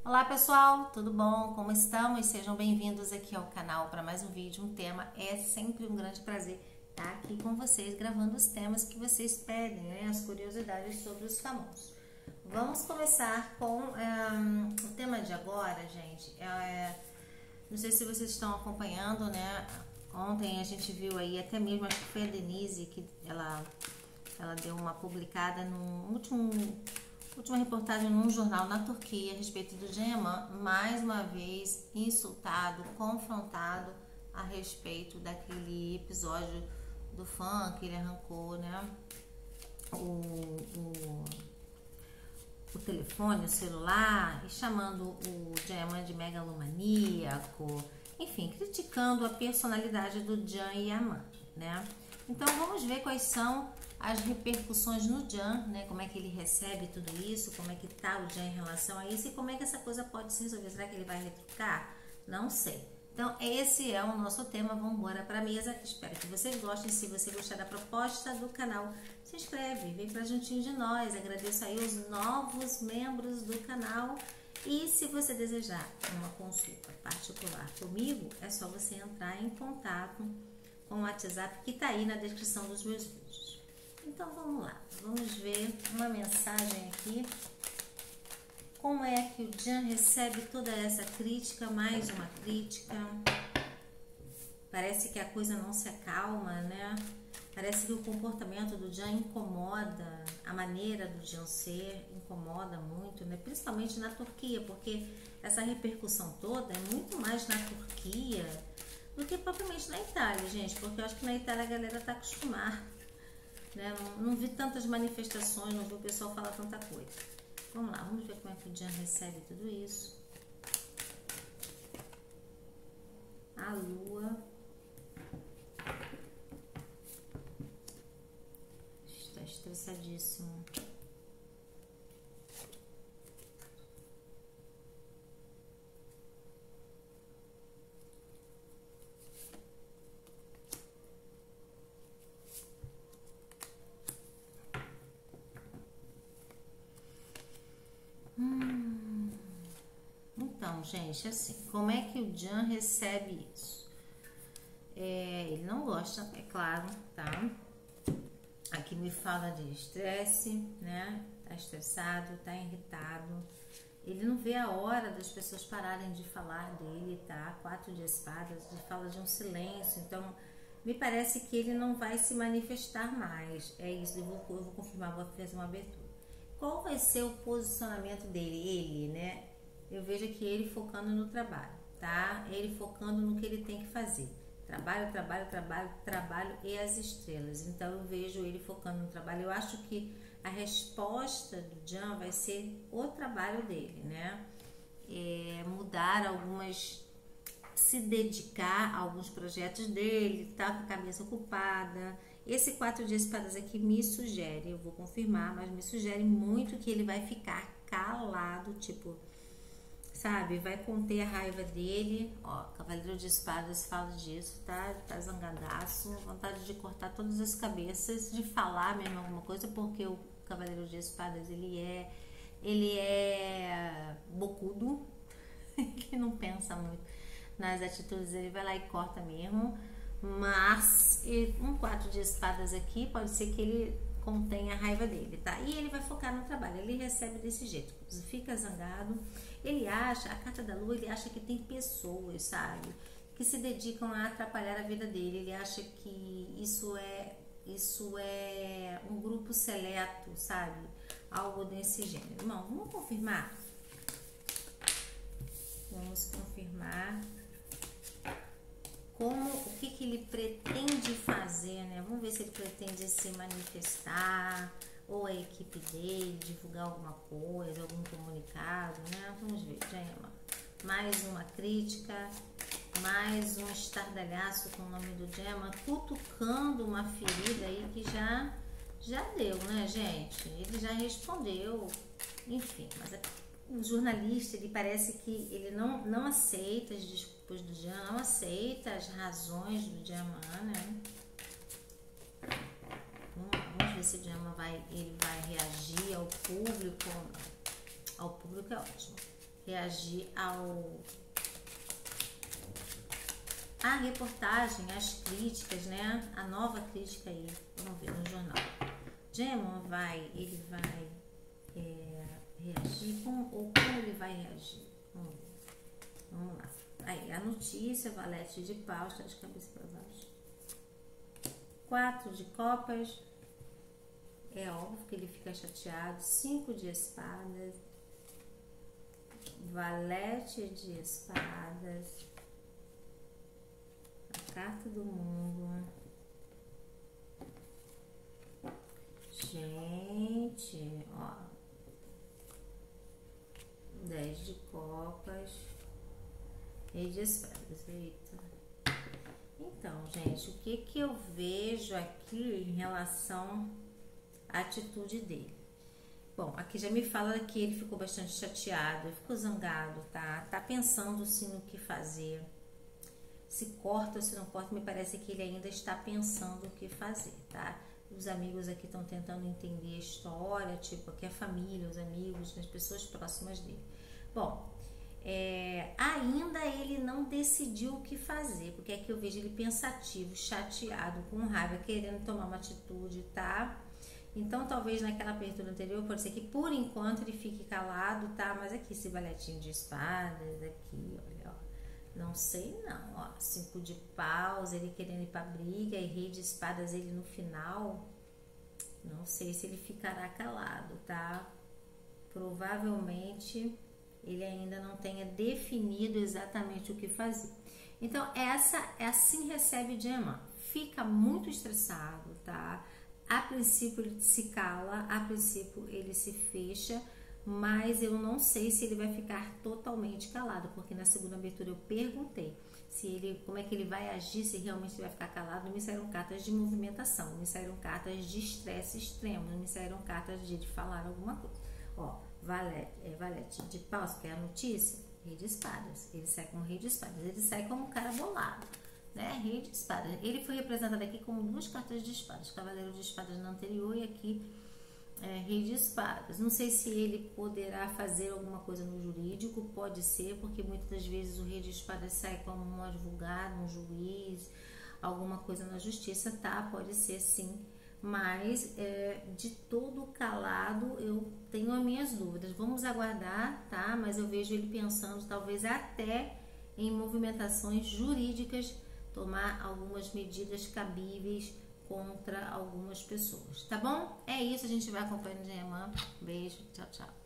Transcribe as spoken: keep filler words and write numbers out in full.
Olá pessoal, tudo bom? Como estamos? Sejam bem-vindos aqui ao canal para mais um vídeo, um tema. É sempre um grande prazer estar aqui com vocês, gravando os temas que vocês pedem, né? As curiosidades sobre os famosos. Vamos começar com um, o tema de agora, gente. É, não sei se vocês estão acompanhando, né? Ontem a gente viu aí, até mesmo, acho que foi a Denise, que ela, ela deu uma publicada no último... última reportagem num jornal na Turquia a respeito do Can Yaman, mais uma vez insultado, confrontado a respeito daquele episódio do fã que ele arrancou, né, o, o, o telefone, o celular, e chamando o Can Yaman de megalomaníaco, enfim, criticando a personalidade do Can Yaman, né? Então vamos ver quais são as repercussões no Can, né? Como é que ele recebe tudo isso, como é que tá o Can em relação a isso e como é que essa coisa pode se resolver. Será que ele vai retrucar? Não sei. Então esse é o nosso tema, vamos embora para a mesa. Espero que vocês gostem. Se você gostar da proposta do canal, se inscreve, vem pra juntinho de nós. Agradeço aí os novos membros do canal. E se você desejar uma consulta particular comigo, é só você entrar em contato com o WhatsApp que tá aí na descrição dos meus vídeos. Então vamos lá, vamos ver uma mensagem aqui. Como é que o Can recebe toda essa crítica, mais uma crítica. Parece que a coisa não se acalma, né? Parece que o comportamento do Can incomoda, a maneira do Can ser incomoda muito, né? Principalmente na Turquia, porque essa repercussão toda é muito mais na Turquia do que propriamente na Itália, gente, porque eu acho que na Itália a galera tá acostumada. Né? Não, não vi tantas manifestações, não vi o pessoal falar tanta coisa. Vamos lá, vamos ver como é que o Can recebe tudo isso. A lua. Está estressadíssimo. Então, gente, assim, como é que o Can recebe isso? É, ele não gosta, é claro, tá? Aqui me fala de estresse, né? Tá estressado, tá irritado. Ele não vê a hora das pessoas pararem de falar dele, tá? Quatro de espadas, ele fala de um silêncio. Então, me parece que ele não vai se manifestar mais. É isso, eu vou, eu vou confirmar, vou fazer uma abertura. Qual vai ser o posicionamento dele? Ele, né? Eu vejo aqui ele focando no trabalho, tá? Ele focando no que ele tem que fazer. Trabalho, trabalho, trabalho, trabalho e as estrelas. Então, eu vejo ele focando no trabalho. Eu acho que a resposta do Can vai ser o trabalho dele, né? É mudar algumas... se dedicar a alguns projetos dele, tá com a cabeça ocupada. Esse quatro de espadas aqui me sugere, eu vou confirmar, mas me sugere muito que ele vai ficar calado, tipo... sabe, vai conter a raiva dele. Ó, Cavaleiro de Espadas fala disso, tá? Tá zangadaço, vontade de cortar todas as cabeças, de falar mesmo alguma coisa, porque o Cavaleiro de Espadas, ele é ele é bocudo, que não pensa muito nas atitudes, ele vai lá e corta mesmo. Mas um quatro de espadas aqui pode ser que ele contém a raiva dele, tá? E ele vai focar no trabalho, ele recebe desse jeito, fica zangado. Ele acha, a carta da lua, ele acha que tem pessoas, sabe, que se dedicam a atrapalhar a vida dele. Ele acha que isso é, isso é um grupo seleto, sabe, algo desse gênero. Irmão, vamos confirmar? Vamos confirmar como, o que que ele pretende fazer, né? Vamos ver se ele pretende se manifestar, ou a equipe dele, divulgar alguma coisa, algum comunicado, né? Vamos ver, Can Yaman. Mais uma crítica, mais um estardalhaço com o nome do Can Yaman, cutucando uma ferida aí que já, já deu, né, gente? Ele já respondeu, enfim, mas o jornalista, ele parece que ele não, não aceita as desculpas do Can, não aceita as razões do Can Yaman, né? Vamos ver se o Can Yaman vai, ele vai reagir ao público ou não. Ao público é ótimo. reagir ao a reportagem, as críticas, né? A nova crítica aí, vamos ver no jornal. Gemma vai, ele vai é, reagir com, ou como ele vai reagir? Vamos ver. Vamos lá. Aí, a notícia, valete de paus, tá de cabeça para baixo. Quatro de copas. É óbvio que ele fica chateado. Cinco de espadas. Valete de espadas. A carta do mundo. Gente, ó. Dez de copas. Rei de espadas. Eita. Então, gente, o que que eu vejo aqui em relação à atitude dele? Bom, aqui já me fala que ele ficou bastante chateado, ficou zangado, tá? Tá pensando sim no que fazer. Se corta ou se não corta, me parece que ele ainda está pensando o que fazer, tá? Os amigos aqui estão tentando entender a história, tipo, aqui a família, os amigos, as pessoas próximas dele. Bom, é, ainda ele não decidiu o que fazer, porque aqui eu vejo ele pensativo, chateado, com raiva, querendo tomar uma atitude, tá? Então, talvez naquela abertura anterior, pode ser que por enquanto ele fique calado, tá? Mas aqui esse valetinho de espadas, aqui, olha, ó. Não sei não, ó. Cinco de paus, ele querendo ir pra briga, e rei de espadas ele no final. Não sei se ele ficará calado, tá? Provavelmente ele ainda não tenha definido exatamente o que fazer. Então, essa é assim recebe Gemma. Fica muito estressado, tá? A princípio ele se cala, a princípio ele se fecha, mas eu não sei se ele vai ficar totalmente calado, porque na segunda abertura eu perguntei se ele, como é que ele vai agir, se realmente ele vai ficar calado. Não me saíram cartas de movimentação, não me saíram cartas de estresse extremo, não me saíram cartas de, de falar alguma coisa. Ó, valete, é, valete de paus, que é a notícia, rei de espadas, ele sai como rei de espadas, ele sai como um cara bolado, né? Rei de espadas, ele foi representado aqui como duas cartas de espadas, cavaleiro de espadas na anterior e aqui é, rei de espadas. Não sei se ele poderá fazer alguma coisa no jurídico, pode ser, porque muitas das vezes o rei de espadas sai como um advogado, um juiz, alguma coisa na justiça, tá? Pode ser sim, mas é, de todo calado eu tenho as minhas dúvidas. Vamos aguardar, tá? Mas eu vejo ele pensando talvez até em movimentações jurídicas, tomar algumas medidas cabíveis contra algumas pessoas, tá bom? É isso, a gente vai acompanhando Gemma. Beijo, tchau, tchau.